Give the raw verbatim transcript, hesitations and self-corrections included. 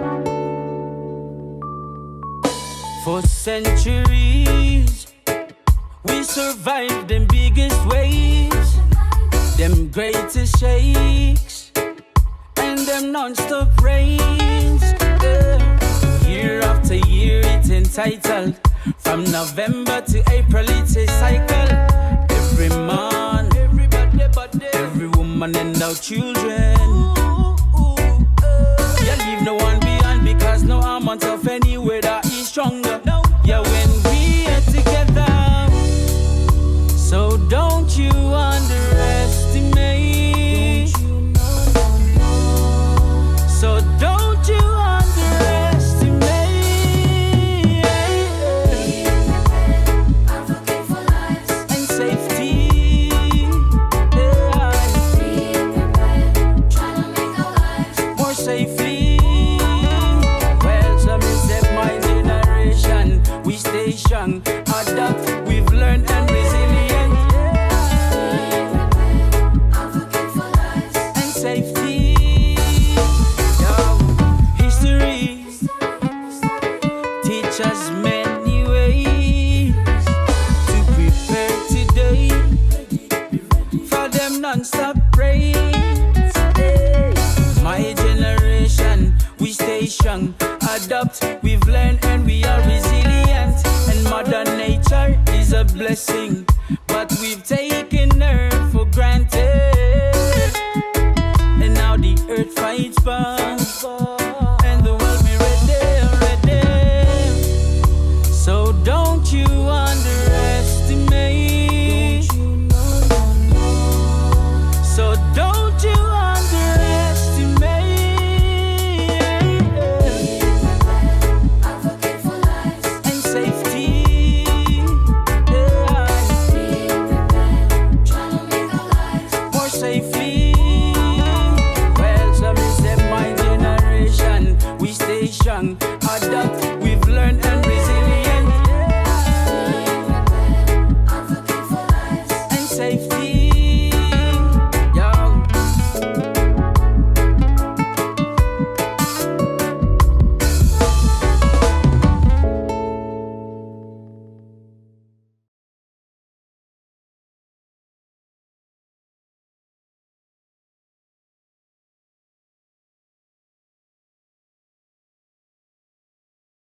For centuries, we survived them biggest waves, them greatest shakes, and them non-stop rains. Yeah. Year after year, it's entitled. From November to April, it's a cycle. Every man, every woman and our children. You leave no one behind because no amount of any weather is stronger. Yeah, when we are together. So don't you underestimate. So don't you underestimate. Advocate for lives and safety. Be prepared, trying to make our lives more safely. Well, some is that my generation. We stay strong, adapt, we've learned and resilient. advocate for lives And safety. Yo, history teach us many ways to prepare today for them non-stop rains. My generation, we stay strong, adapt, we've learned and we are resilient. And Mother Nature is a blessing, but we've taken her for granted. And now the earth fights back, and the world be ready, ready. So don't you underestimate. So don't you underestimate. advocate for lives And safety. Be Yeah. prepared, trying to make our lives More safely. Well, some is them my generation. We stay strong,